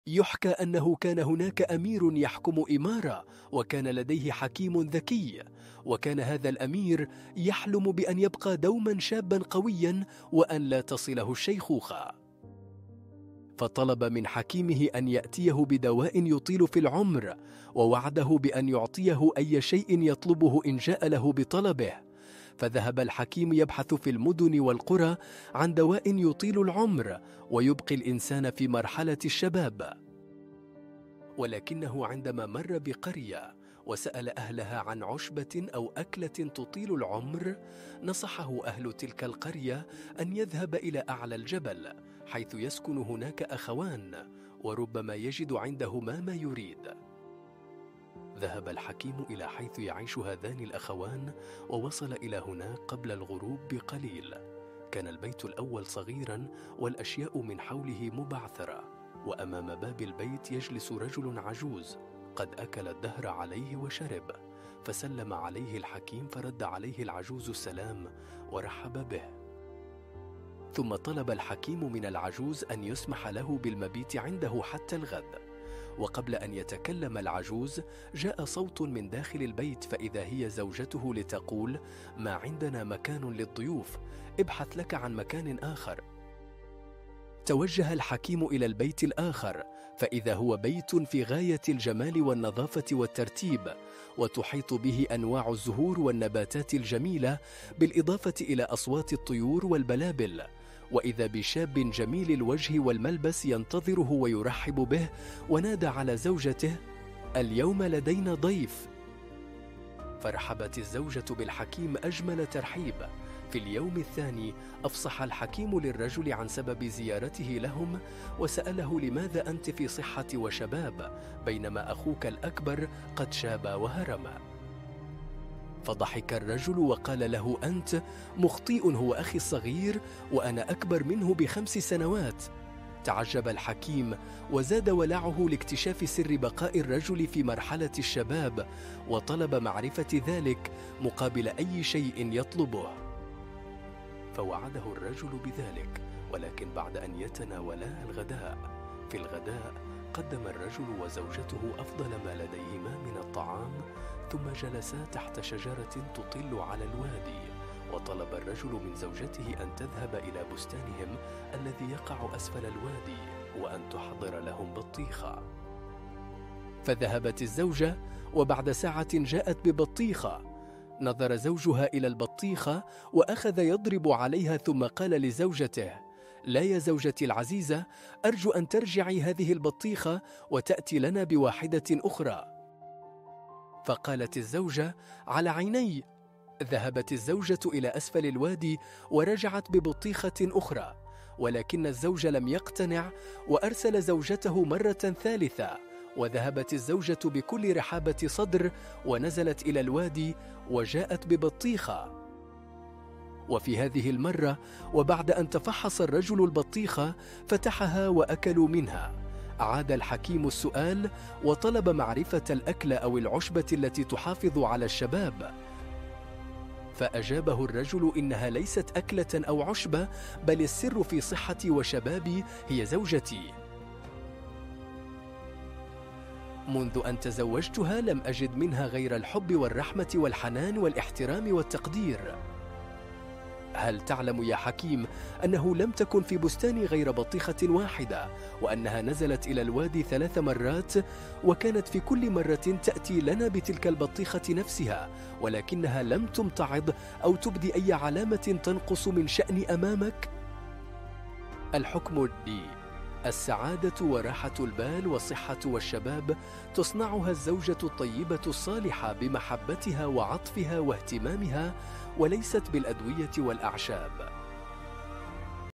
يحكى أنه كان هناك أمير يحكم إمارة، وكان لديه حكيم ذكي، وكان هذا الأمير يحلم بأن يبقى دوما شابا قويا وأن لا تصله الشيخوخة. فطلب من حكيمه أن يأتيه بدواء يطيل في العمر، ووعده بأن يعطيه أي شيء يطلبه إن جاء له بطلبه. فذهب الحكيم يبحث في المدن والقرى عن دواء يطيل العمر ويبقي الإنسان في مرحلة الشباب. ولكنه عندما مر بقرية وسأل أهلها عن عشبة أو أكلة تطيل العمر، نصحه أهل تلك القرية أن يذهب إلى أعلى الجبل حيث يسكن هناك أخوان، وربما يجد عندهما ما يريد. ذهب الحكيم إلى حيث يعيش هذان الأخوان، ووصل إلى هناك قبل الغروب بقليل. كان البيت الأول صغيرا والأشياء من حوله مبعثرة، وأمام باب البيت يجلس رجل عجوز قد أكل الدهر عليه وشرب. فسلم عليه الحكيم فرد عليه العجوز السلام ورحب به. ثم طلب الحكيم من العجوز أن يسمح له بالمبيت عنده حتى الغد. وقبل أن يتكلم العجوز جاء صوت من داخل البيت، فإذا هي زوجته لتقول: ما عندنا مكان للضيوف، ابحث لك عن مكان آخر. توجه الحكيم إلى البيت الآخر، فإذا هو بيت في غاية الجمال والنظافة والترتيب، وتحيط به أنواع الزهور والنباتات الجميلة، بالإضافة إلى أصوات الطيور والبلابل. وإذا بشاب جميل الوجه والملبس ينتظره ويرحب به، ونادى على زوجته: اليوم لدينا ضيف. فرحبت الزوجة بالحكيم أجمل ترحيب. في اليوم الثاني أفصح الحكيم للرجل عن سبب زيارته لهم، وسأله: لماذا أنت في صحة وشباب بينما أخوك الأكبر قد شاب وهرم؟ فضحك الرجل وقال له: أنت مخطئ، هو أخي الصغير وأنا أكبر منه ب5 سنوات. تعجب الحكيم وزاد ولعه لاكتشاف سر بقاء الرجل في مرحلة الشباب، وطلب معرفة ذلك مقابل أي شيء يطلبه. فوعده الرجل بذلك، ولكن بعد أن يتناولا الغداء. في الغداء قدم الرجل وزوجته أفضل ما لديهما من الطعام، ثم جلسا تحت شجرة تطل على الوادي. وطلب الرجل من زوجته أن تذهب إلى بستانهم الذي يقع أسفل الوادي، وأن تحضر لهم بطيخة. فذهبت الزوجة، وبعد ساعة جاءت ببطيخة. نظر زوجها إلى البطيخة وأخذ يضرب عليها، ثم قال لزوجته: لا يا زوجتي العزيزة، أرجو أن ترجعي هذه البطيخة وتأتي لنا بواحدة أخرى. فقالت الزوجة: على عيني. ذهبت الزوجة إلى أسفل الوادي ورجعت ببطيخة أخرى، ولكن الزوج لم يقتنع وأرسل زوجته مرة ثالثة. وذهبت الزوجة بكل رحابة صدر ونزلت إلى الوادي وجاءت ببطيخة. وفي هذه المرة، وبعد أن تفحص الرجل البطيخة فتحها وأكلوا منها، أعاد الحكيم السؤال وطلب معرفة الأكل أو العشبة التي تحافظ على الشباب. فأجابه الرجل: إنها ليست أكلة أو عشبة، بل السر في صحتي وشبابي هي زوجتي. منذ أن تزوجتها لم أجد منها غير الحب والرحمة والحنان والاحترام والتقدير. هل تعلم يا حكيم أنه لم تكن في بستاني غير بطيخة واحدة، وأنها نزلت إلى الوادي 3 مرات، وكانت في كل مرة تأتي لنا بتلك البطيخة نفسها، ولكنها لم تمتعض أو تبدي أي علامة تنقص من شأن أمامك؟ الحكم لي. السعادة وراحة البال والصحة والشباب تصنعها الزوجة الطيبة الصالحة بمحبتها وعطفها واهتمامها، وليست بالأدوية والأعشاب.